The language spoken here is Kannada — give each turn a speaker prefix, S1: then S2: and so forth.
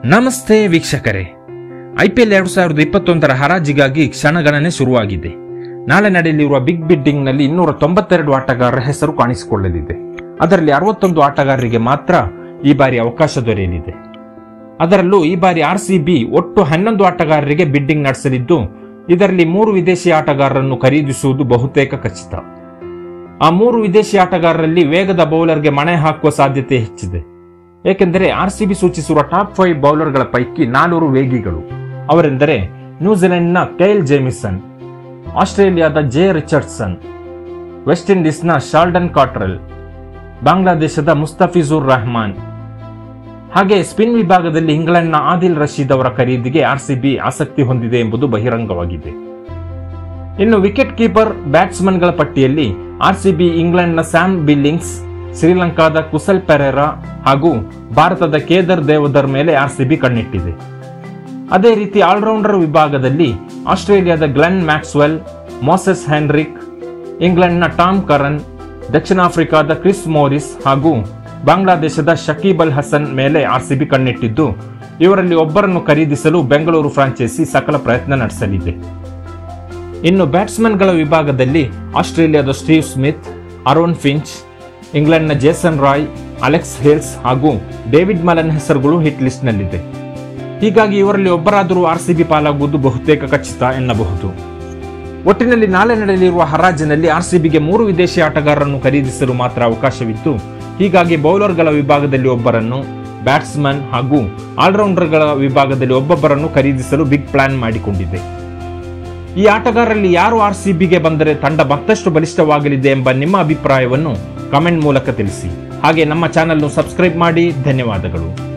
S1: ನಮಸ್ತೆ ವೀಕ್ಷಕರೇ, IPL 2021 ಹರಾಜಿಗಾಗಿ ಕ್ಷಣಗಣನೆ ಶುರುವಾಗಿದೆ. ನಾಳೆ ನಡೆಯಲಿರುವ ಬಿಗ್ ಬಿಡ್ಡಿಂಗ್ನಲ್ಲಿ 292 ಆಟಗಾರರ ಹೆಸರು ಕಾಣಿಸಿಕೊಳ್ಳಲಿದೆ. ಅದರಲ್ಲಿ 61 ಆಟಗಾರರಿಗೆ ಮಾತ್ರ ಈ ಬಾರಿ ಅವಕಾಶ ದೊರೆಯಲಿದೆ. ಅದರಲ್ಲೂ ಈ ಬಾರಿ RCB ಒಟ್ಟು 11 ಆಟಗಾರರಿಗೆ ಬಿಡ್ಡಿಂಗ್ ನಡೆಸಲಿದ್ದು, ಇದರಲ್ಲಿ 3 ವಿದೇಶಿ ಆಟಗಾರರನ್ನು ಖರೀದಿಸುವುದು ಬಹುತೇಕ ಖಚಿತ. ಆ 3 ವಿದೇಶಿ ಆಟಗಾರರಲ್ಲಿ ವೇಗದ ಬೌಲರ್ಗೆ ಮಣೆ ಹಾಕುವ ಸಾಧ್ಯತೆ ಹೆಚ್ಚಿದೆ. ಏಕೆಂದರೆ RCB ಸೂಚಿಸಿರುವ ಟಾಪ್ 5 ಬೌಲರ್ಗಳ ಪೈಕಿ 4 ವೇಗಿಗಳು. ಅವರೆಂದರೆ ನ್ಯೂಜಿಲೆಂಡ್ನ ಕೈಲ್ ಜೇಮಿಸನ್, ಆಸ್ಟ್ರೇಲಿಯಾದ ಜೆ ರಿಚರ್ಡ್ಸನ್, ವೆಸ್ಟ್ ಇಂಡೀಸ್ನ ಶಾಲ್ಡನ್ ಕಾಟ್ರೆಲ್, ಬಾಂಗ್ಲಾದೇಶದ ಮುಸ್ತಫಿಜುರ್ ರಹಮಾನ್. ಹಾಗೆ ಸ್ಪಿನ್ ವಿಭಾಗದಲ್ಲಿ ಇಂಗ್ಲೆಂಡ್ನ ಆದಿಲ್ ರಶೀದ್ ಅವರ ಖರೀದಿಗೆ RCB ಆಸಕ್ತಿ ಹೊಂದಿದೆ ಎಂಬುದು ಬಹಿರಂಗವಾಗಿದೆ. ಇನ್ನು ವಿಕೆಟ್ ಕೀಪರ್ ಬ್ಯಾಟ್ಸ್ಮನ್ಗಳ ಪಟ್ಟಿಯಲ್ಲಿ RCB ಇಂಗ್ಲೆಂಡ್ನ ಸ್ಯಾಮ್ ಬಿಲ್ಲಿಂಗ್ಸ್, ಶ್ರೀಲಂಕಾದ ಕುಸಲ್ ಪೆರೇರಾ ಹಾಗೂ ಭಾರತದ ಕೇದರ್ ದೇವಧರ್ ಮೇಲೆ RCB ಕಣ್ಣಿಟ್ಟಿದೆ. ಅದೇ ರೀತಿ ಆಲ್ರೌಂಡರ್ ವಿಭಾಗದಲ್ಲಿ ಆಸ್ಟ್ರೇಲಿಯಾದ ಗ್ಲೆನ್ ಮ್ಯಾಕ್ಸ್ವೆಲ್, ಮೋಸೆಸ್ ಹೆನ್ರಿಕ್, ಇಂಗ್ಲೆಂಡ್ನ ಟಾಮ್ ಕರನ್, ದಕ್ಷಿಣ ಆಫ್ರಿಕಾದ ಕ್ರಿಸ್ ಮೋರಿಸ್ ಹಾಗೂ ಬಾಂಗ್ಲಾದೇಶದ ಶಕೀಬ್ ಅಲ್ ಹಸನ್ ಮೇಲೆ RCB ಕಣ್ಣಿಟ್ಟಿದ್ದು, ಇವರಲ್ಲಿ ಒಬ್ಬರನ್ನು ಖರೀದಿಸಲು ಬೆಂಗಳೂರು ಫ್ರಾಂಚೈಸಿ ಸಕಲ ಪ್ರಯತ್ನ ನಡೆಸಲಿದೆ. ಇನ್ನು ಬ್ಯಾಟ್ಸ್ಮನ್ಗಳ ವಿಭಾಗದಲ್ಲಿ ಆಸ್ಟ್ರೇಲಿಯಾದ ಸ್ಟೀವ್ ಸ್ಮಿತ್, ಅರೋನ್ ಫಿಂಚ್, ಇಂಗ್ಲೆಂಡ್ನ ಜೇಸನ್ ರಾಯ್, ಅಲೆಕ್ಸ್ ಹೇಲ್ಸ್ ಹಾಗೂ ಡೇವಿಡ್ ಮಲನ್ ಹೆಸರುಗಳು ಹಿಟ್ ಲಿಸ್ಟ್ನಲ್ಲಿದೆ. ಹೀಗಾಗಿ ಇವರಲ್ಲಿ ಒಬ್ಬರಾದರೂ RCB ಪಾಲಾಗುವುದು ಬಹುತೇಕ ಖಚಿತ ಎನ್ನಬಹುದು. ಒಟ್ಟಿನಲ್ಲಿ ನಾಳೆ ನಡೆಯಲಿರುವ ಹರಾಜಿನಲ್ಲಿ RCBಗೆ 3 ವಿದೇಶಿ ಆಟಗಾರರನ್ನು ಖರೀದಿಸಲು ಮಾತ್ರ ಅವಕಾಶವಿತ್ತು. ಹೀಗಾಗಿ ಬೌಲರ್ಗಳ ವಿಭಾಗದಲ್ಲಿ ಒಬ್ಬರನ್ನು, ಬ್ಯಾಟ್ಸ್ಮನ್ ಹಾಗೂ ಆಲ್ರೌಂಡರ್ಗಳ ವಿಭಾಗದಲ್ಲಿ ಒಬ್ಬೊಬ್ಬರನ್ನು ಖರೀದಿಸಲು ಬಿಗ್ ಪ್ಲಾನ್ ಮಾಡಿಕೊಂಡಿದೆ. ಈ ಆಟಗಾರರಲ್ಲಿ ಯಾರು RCBಗೆ ಬಂದರೆ ತಂಡ ಮತ್ತಷ್ಟು ಬಲಿಷ್ಠವಾಗಲಿದೆ ಎಂಬ ನಿಮ್ಮ ಅಭಿಪ್ರಾಯವನ್ನು ಕಮೆಂಟ್ ಮೂಲಕ ತಿಳಿಸಿ. ಹಾಗೆ ನಮ್ಮ ಚಾನೆಲ್ ಸಬ್ಸ್ಕ್ರೈಬ್ ಮಾಡಿ. ಧನ್ಯವಾದಗಳು.